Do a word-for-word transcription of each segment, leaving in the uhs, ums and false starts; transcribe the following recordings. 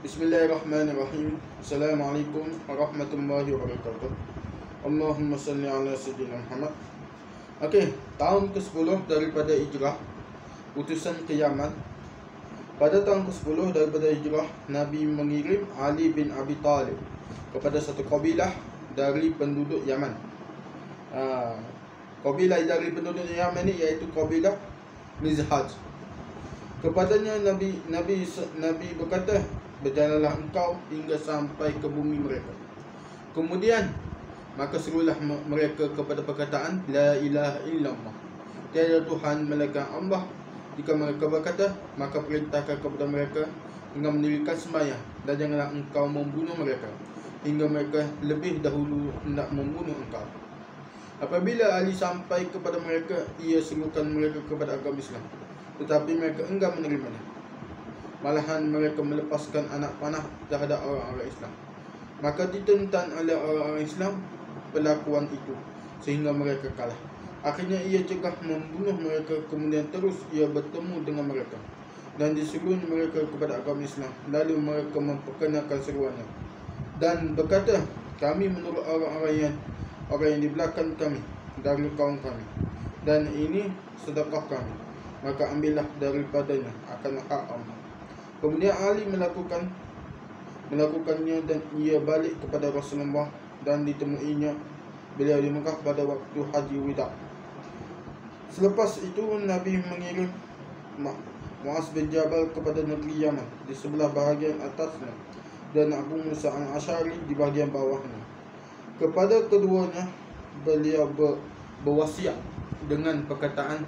Bismillahirrahmanirrahim. Assalamualaikum warahmatullahi wabarakatuh. Allahumma salli ala sayyidina Muhammad. Okey, tahun ke sepuluh daripada hijrah, utusan ke Yaman. Pada tahun ke sepuluh daripada hijrah, Nabi mengirim Ali bin Abi Talib kepada satu kabilah dari penduduk Yaman. Ha, kabilah dari penduduk Yaman ini iaitu kabilah Mizhaj. Kepadanya Nabi Nabi Nabi berkata, berjalanlah engkau hingga sampai ke bumi mereka. Kemudian maka serulah mereka kepada perkataan La ilaha illallah, tiada Tuhan melainkan Allah. Jika mereka berkata, maka perintahkan kepada mereka dengan mendirikan sembahyang, dan janganlah engkau membunuh mereka hingga mereka lebih dahulu hendak membunuh engkau. Apabila Ali sampai kepada mereka, ia serukan mereka kepada agama Islam, tetapi mereka enggan menerimanya. Malahan mereka melepaskan anak panah terhadap orang-orang Islam. Maka ditentang oleh orang-orang Islam perlakuan itu, sehingga mereka kalah. Akhirnya ia cegah membunuh mereka. Kemudian terus ia bertemu dengan mereka dan disuruhnya mereka kepada agama Islam. Lalu mereka memperkenalkan seruannya dan berkata, kami menurut orang-orang yang orang yang di belakang kami dari kaum kami, dan ini sedekah kami, maka ambillah daripadanya akan hak Allah. Kemudian Ali melakukan melakukannya dan ia balik kepada Rasulullah, dan ditemuinya beliau di Mekah pada waktu Haji Wida. Selepas itu Nabi mengirim Muaz bin Jabal kepada negeri Yaman di sebelah bahagian atasnya, dan Abu Musa al-Asy'ari di bahagian bawahnya. Kepada keduanya beliau ber, berwasiat dengan perkataan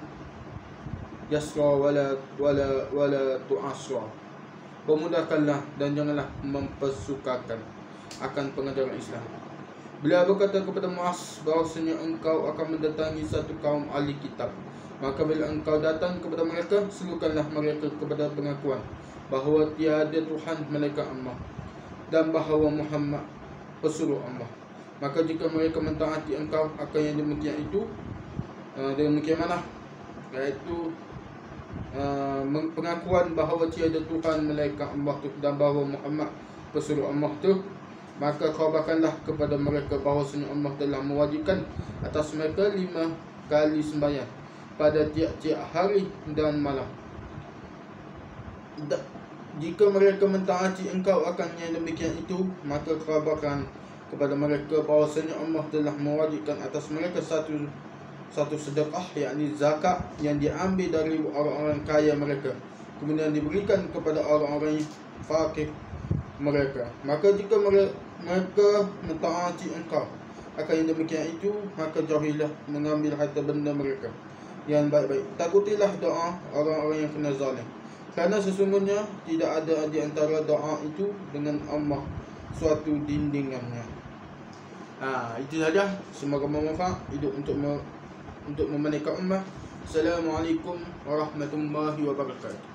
Yasra wala wala wala tu'asra, permudahkanlah dan janganlah mempersukakan akan pengajaran Islam. Beliau berkata kepada Muaz bahawasanya engkau akan mendatangi satu kaum ahli kitab. Maka bila engkau datang kepada mereka, serukanlah mereka kepada pengakuan bahawa tiada Tuhan melainkan Allah, dan bahawa Muhammad pesuruh Allah. Maka jika mereka mentaati engkau akan yang demikian itu, uh, demikian mana? Iaitu uh, pengakuan bahawa tiada Tuhan melainkan Allah tu, dan bahawa Muhammad pesuruh Allah tu, maka khabarkanlah kepada mereka bahawasanya Allah telah mewajibkan atas mereka lima kali sembahyang pada tiap-tiap hari dan malam. Jika mereka mentaati engkau akan yang demikian itu, maka khabarkan kepada mereka bahawasanya Allah telah mewajibkan atas mereka satu satu sedekah, yakni zakat, yang diambil dari orang-orang kaya mereka, kemudian diberikan kepada orang-orang fakir mereka. Maka jika mereka, mereka mentaati engkau akan yang demikian itu, maka jauhilah mengambil harta benda mereka yang baik-baik. Takutilah doa orang-orang yang kena zalim, kerana sesungguhnya tidak ada di antara doa itu dengan Allah suatu dindingannya. Ha, itu saja. Semoga bermanfaat hidup untuk me, untuk memanfaatkan ummah. Assalamualaikum warahmatullahi wabarakatuh.